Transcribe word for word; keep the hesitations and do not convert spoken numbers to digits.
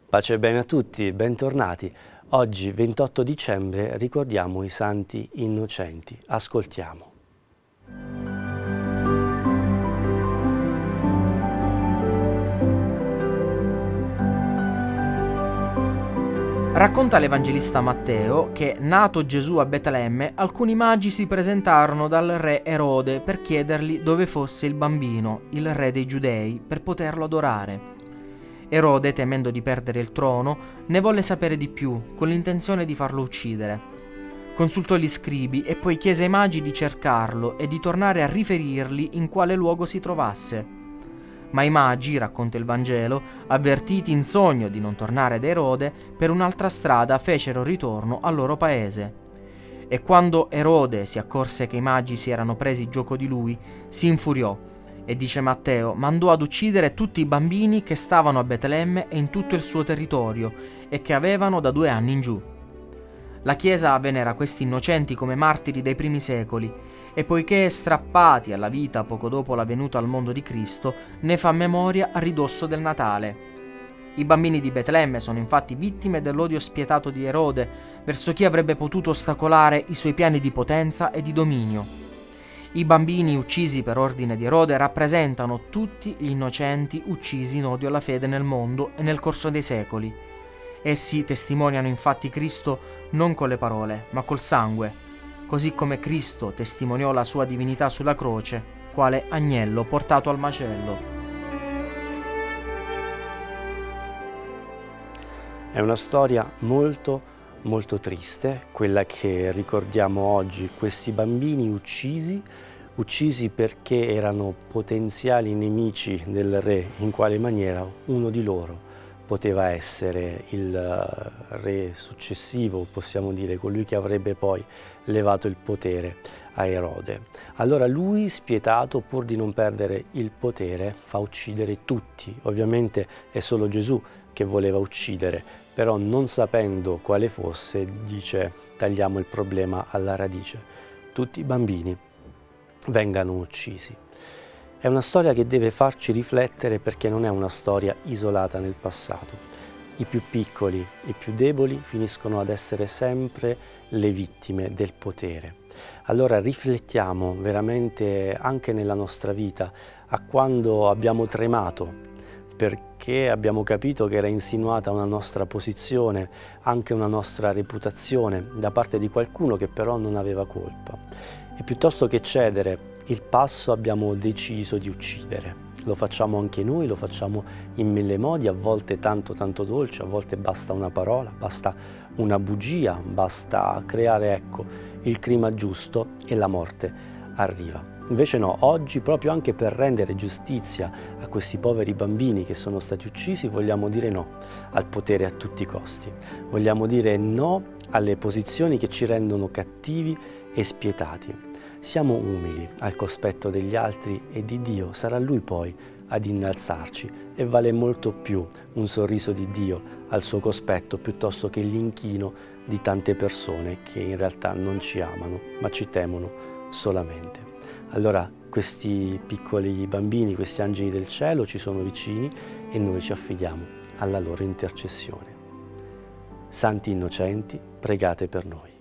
Pace e bene a tutti, bentornati. Oggi, ventotto dicembre, ricordiamo i santi innocenti. Ascoltiamo. Racconta l'Evangelista Matteo che, nato Gesù a Betlemme, alcuni magi si presentarono dal re Erode per chiedergli dove fosse il bambino, il re dei Giudei, per poterlo adorare. Erode, temendo di perdere il trono, ne volle sapere di più, con l'intenzione di farlo uccidere. Consultò gli scribi e poi chiese ai magi di cercarlo e di tornare a riferirgli in quale luogo si trovasse. Ma i magi, racconta il Vangelo, avvertiti in sogno di non tornare da Erode, per un'altra strada fecero ritorno al loro paese. E quando Erode si accorse che i magi si erano presi gioco di lui, si infuriò e, dice Matteo, mandò ad uccidere tutti i bambini che stavano a Betlemme e in tutto il suo territorio e che avevano da due anni in giù. La Chiesa venera questi innocenti come martiri dei primi secoli e, poiché strappati alla vita poco dopo la venuta al mondo di Cristo, ne fa memoria a ridosso del Natale. I bambini di Betlemme sono infatti vittime dell'odio spietato di Erode verso chi avrebbe potuto ostacolare i suoi piani di potenza e di dominio. I bambini uccisi per ordine di Erode rappresentano tutti gli innocenti uccisi in odio alla fede nel mondo e nel corso dei secoli. Essi testimoniano infatti Cristo non con le parole, ma col sangue, così come Cristo testimoniò la sua divinità sulla croce, quale agnello portato al macello. È una storia molto, molto triste, quella che ricordiamo oggi, questi bambini uccisi, uccisi perché erano potenziali nemici del re. In quale maniera? Uno di loro poteva essere il re successivo, possiamo dire, colui che avrebbe poi levato il potere a Erode. Allora lui, spietato, pur di non perdere il potere, fa uccidere tutti. Ovviamente è solo Gesù che voleva uccidere, però non sapendo quale fosse, dice: tagliamo il problema alla radice. Tutti i bambini vengano uccisi. È una storia che deve farci riflettere, perché non è una storia isolata nel passato. I più piccoli, i più deboli finiscono ad essere sempre le vittime del potere. Allora riflettiamo veramente anche nella nostra vita a quando abbiamo tremato perché abbiamo capito che era insinuata una nostra posizione, anche una nostra reputazione da parte di qualcuno che però non aveva colpa. E piuttosto che cedere il passo abbiamo deciso di uccidere. Lo facciamo anche noi, lo facciamo in mille modi, a volte tanto tanto dolce, a volte basta una parola, basta una bugia, basta creare, ecco, il clima giusto e la morte arriva. Invece no, oggi, proprio anche per rendere giustizia a questi poveri bambini che sono stati uccisi, vogliamo dire no al potere a tutti i costi. Vogliamo dire no alle posizioni che ci rendono cattivi e spietati. Siamo umili al cospetto degli altri e di Dio, sarà Lui poi ad innalzarci, e vale molto più un sorriso di Dio al suo cospetto piuttosto che l'inchino di tante persone che in realtà non ci amano ma ci temono solamente. Allora questi piccoli bambini, questi angeli del cielo ci sono vicini e noi ci affidiamo alla loro intercessione. Santi innocenti, pregate per noi.